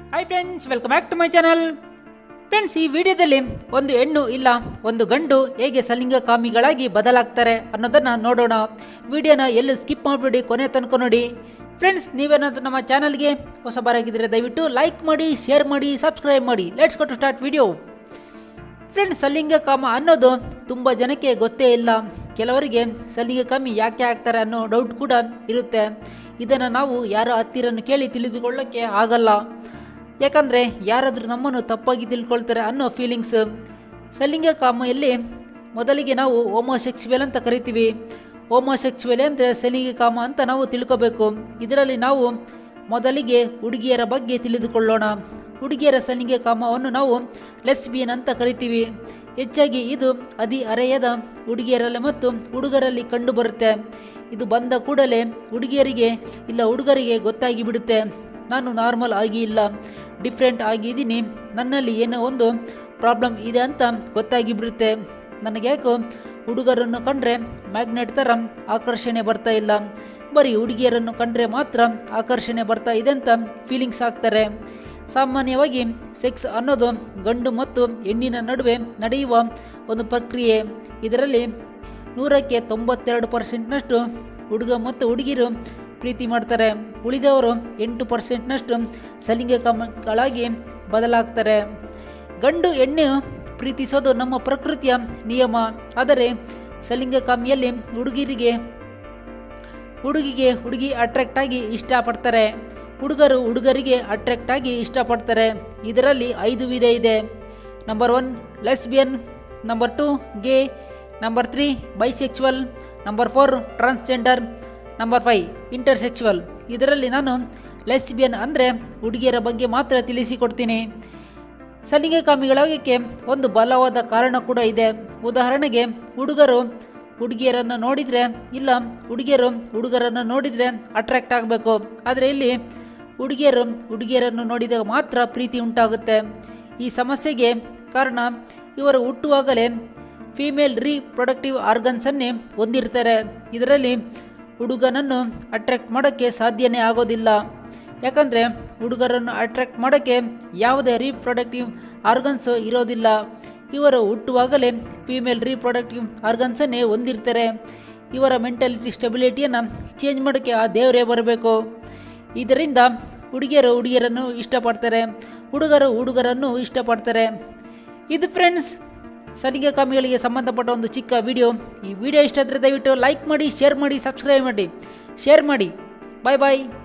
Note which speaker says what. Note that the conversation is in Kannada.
Speaker 1: Hi friends, welcome back to my channel. Friends, ಈ ವಿಡಿಯೋದಲ್ಲಿ ಒಂದು ಹೆಣ್ಣು ಇಲ್ಲ ಒಂದು ಗಂಡು ಹೇಗೆ ಸಲಿಂಗಕಾಮಿಗಳಾಗಿ ಬದಲಾಗ್ತಾರೆ ಅನ್ನೋದನ್ನು ನೋಡೋಣ. ವಿಡಿಯೋನ ಎಲ್ಲೂ ಸ್ಕಿಪ್ ಮಾಡಿಬಿಡಿ, ಕೊನೆ ತನಕ ನೋಡಿ. ಫ್ರೆಂಡ್ಸ್, ನೀವೇನಾದರೂ ನಮ್ಮ ಚಾನಲ್ಗೆ ಹೊಸಬರಾಗಿದ್ದರೆ ದಯವಿಟ್ಟು ಲೈಕ್ ಮಾಡಿ, ಶೇರ್ ಮಾಡಿ, ಸಬ್ಸ್ಕ್ರೈಬ್ ಮಾಡಿ. Let's go to start video. Friends, ಸಲಿಂಗಕಾಮ ಅನ್ನೋದು ತುಂಬ ಜನಕ್ಕೆ ಗೊತ್ತೇ ಇಲ್ಲ. ಕೆಲವರಿಗೆ ಸಲಿಂಗಕಾಮಿ ಯಾಕೆ ಆಗ್ತಾರೆ ಅನ್ನೋ ಡೌಟ್ ಕೂಡ ಇರುತ್ತೆ. ಇದನ್ನು ನಾವು ಯಾರ ಹತ್ತಿರನ್ನು ಕೇಳಿ ತಿಳಿದುಕೊಳ್ಳೋಕ್ಕೆ ಆಗಲ್ಲ. ಯಾಕಂದರೆ ಯಾರಾದರೂ ನಮ್ಮನ್ನು ತಪ್ಪಾಗಿ ತಿಳ್ಕೊಳ್ತಾರೆ ಅನ್ನೋ ಫೀಲಿಂಗ್ಸ್. ಸಲಿಂಗಕಾಮಿಯಲ್ಲಿ ಮೊದಲಿಗೆ ನಾವು ಹೋಮೋಸೆಕ್ಸುವಲ್ ಅಂತ ಕರಿತೀವಿ. ಹೋಮೋಸೆಕ್ಸುವಲ್ ಅಂದರೆ ಸಲಿಂಗಕಾಮ ಅಂತ ನಾವು ತಿಳ್ಕೋಬೇಕು. ಇದರಲ್ಲಿ ನಾವು ಮೊದಲಿಗೆ ಹುಡುಗಿಯರ ಬಗ್ಗೆ ತಿಳಿದುಕೊಳ್ಳೋಣ. ಹುಡುಗಿಯರ ಸಲಿಂಗಕಾಮವನ್ನು ನಾವು ಲೆಸ್ಬಿಯನ್ ಅಂತ ಕರಿತೀವಿ. ಹೆಚ್ಚಾಗಿ ಇದು ಹದಿಹರೆಯದ ಹುಡುಗಿಯರಲ್ಲಿ ಮತ್ತು ಹುಡುಗರಲ್ಲಿ ಕಂಡುಬರುತ್ತೆ. ಇದು ಬಂದ ಕೂಡಲೇ ಹುಡುಗಿಯರಿಗೆ ಇಲ್ಲ ಹುಡುಗರಿಗೆ ಗೊತ್ತಾಗಿ ಬಿಡುತ್ತೆ, ನಾನು ನಾರ್ಮಲ್ ಆಗಿ ಇಲ್ಲ, ಡಿಫ್ರೆಂಟ್ ಆಗಿದ್ದೀನಿ, ನನ್ನಲ್ಲಿ ಏನೋ ಒಂದು ಪ್ರಾಬ್ಲಮ್ ಇದೆ ಅಂತ ಗೊತ್ತಾಗಿ ಬಿಡುತ್ತೆ. ನನಗ್ಯಾಕೋ ಹುಡುಗರನ್ನು ಕಂಡ್ರೆ ಮ್ಯಾಗ್ನೆಟ್ ಥರ ಆಕರ್ಷಣೆ ಬರ್ತಾ ಇಲ್ಲ, ಬರೀ ಹುಡುಗಿಯರನ್ನು ಕಂಡ್ರೆ ಮಾತ್ರ ಆಕರ್ಷಣೆ ಬರ್ತಾ ಇದೆ ಅಂತ ಫೀಲಿಂಗ್ಸ್ ಆಗ್ತಾರೆ. ಸಾಮಾನ್ಯವಾಗಿ ಸೆಕ್ಸ್ ಅನ್ನೋದು ಗಂಡು ಮತ್ತು ಹೆಣ್ಣಿನ ನಡುವೆ ನಡೆಯುವ ಒಂದು ಪ್ರಕ್ರಿಯೆ. ಇದರಲ್ಲಿ 100ಕ್ಕೆ 92% ಹುಡುಗ ಮತ್ತು ಹುಡುಗಿರು ಪ್ರೀತಿ ಮಾಡ್ತಾರೆ. ಉಳಿದವರು 8% ಸಲಿಂಗಕಾಮಿಗಳಾಗಿ ಬದಲಾಗ್ತಾರೆ. ಗಂಡು ಹೆಣ್ಣು ಪ್ರೀತಿಸೋದು ನಮ್ಮ ಪ್ರಕೃತಿಯ ನಿಯಮ. ಆದರೆ ಸಲಿಂಗಕಾಮಿಯಲ್ಲಿ ಹುಡುಗಿಗೆ ಹುಡುಗಿ ಅಟ್ರಾಕ್ಟ್ ಆಗಿ ಇಷ್ಟಪಡ್ತಾರೆ, ಹುಡುಗರು ಹುಡುಗರಿಗೆ ಅಟ್ರಾಕ್ಟ್ ಆಗಿ ಇಷ್ಟಪಡ್ತಾರೆ. ಇದರಲ್ಲಿ 5 ವಿಧ ಇದೆ. Number 1 lesbian, number 2 gay, number 3 bisexual, number 4 transgender, number 5 intersexual. ಇದರಲ್ಲಿ ನಾನು ಲೆಸ್ಬಿಯನ್ ಅಂದರೆ ಹುಡುಗಿಯರ ಬಗ್ಗೆ ಮಾತ್ರ ತಿಳಿಸಿಕೊಡ್ತೀನಿ. ಸಲಿಂಗಕಾಮಿಗಳಾಗಕ್ಕೆ ಒಂದು ಬಲವಾದ ಕಾರಣ ಕೂಡ ಇದೆ. ಉದಾಹರಣೆಗೆ, ಹುಡುಗರು ಹುಡುಗಿಯರನ್ನು ನೋಡಿದರೆ ಇಲ್ಲ ಹುಡುಗಿಯರು ಹುಡುಗರನ್ನು ನೋಡಿದರೆ ಅಟ್ರಾಕ್ಟ್ ಆಗಬೇಕು. ಆದರೆ ಇಲ್ಲಿ ಹುಡುಗಿಯರು ಹುಡುಗಿಯರನ್ನು ನೋಡಿದಾಗ ಮಾತ್ರ ಪ್ರೀತಿ ಉಂಟಾಗುತ್ತೆ. ಈ ಸಮಸ್ಯೆಗೆ ಕಾರಣ ಇವರು ಹುಟ್ಟುವಾಗಲೇ ಫೀಮೇಲ್ ರೀಪ್ರೊಡಕ್ಟಿವ್ ಆರ್ಗನ್ಸನ್ನೇ ಹೊಂದಿರ್ತಾರೆ. ಇದರಲ್ಲಿ ಹುಡುಗನನ್ನು ಅಟ್ರಾಕ್ಟ್ ಮಾಡೋಕ್ಕೆ ಸಾಧ್ಯನೇ ಆಗೋದಿಲ್ಲ. ಯಾಕಂದರೆ ಹುಡುಗರನ್ನು ಅಟ್ರಾಕ್ಟ್ ಮಾಡೋಕ್ಕೆ ಯಾವುದೇ ರೀಪ್ರೊಡಕ್ಟಿವ್ ಆರ್ಗನ್ಸು ಇರೋದಿಲ್ಲ. ಇವರು ಹುಟ್ಟುವಾಗಲೇ ಫೀಮೇಲ್ ರೀಪ್ರೊಡಕ್ಟಿವ್ ಆರ್ಗನ್ಸನ್ನೇ ಹೊಂದಿರ್ತಾರೆ. ಇವರ ಮೆಂಟಾಲಿಟಿ ಸ್ಟೆಬಿಲಿಟಿಯನ್ನು ಚೇಂಜ್ ಮಾಡೋಕ್ಕೆ ಆ ದೇವರೇ ಬರಬೇಕು. ಇದರಿಂದ ಹುಡುಗಿಯರು ಹುಡುಗಿಯರನ್ನು ಇಷ್ಟಪಡ್ತಾರೆ, ಹುಡುಗರು ಹುಡುಗರನ್ನು ಇಷ್ಟಪಡ್ತಾರೆ. ಇದು ಫ್ರೆಂಡ್ಸ್ ಸಲಿಂಗಕಾಮಿಗಳಿಗೆ ಸಂಬಂಧಪಟ್ಟ ಒಂದು ಚಿಕ್ಕ ವಿಡಿಯೋ. ಈ ವಿಡಿಯೋ ಇಷ್ಟ ಆದರೆ ದಯವಿಟ್ಟು ಲೈಕ್ ಮಾಡಿ, ಶೇರ್ ಮಾಡಿ, ಸಬ್ಸ್ಕ್ರೈಬ್ ಮಾಡಿ, ಶೇರ್ ಮಾಡಿ. ಬಾಯ್ ಬಾಯ್.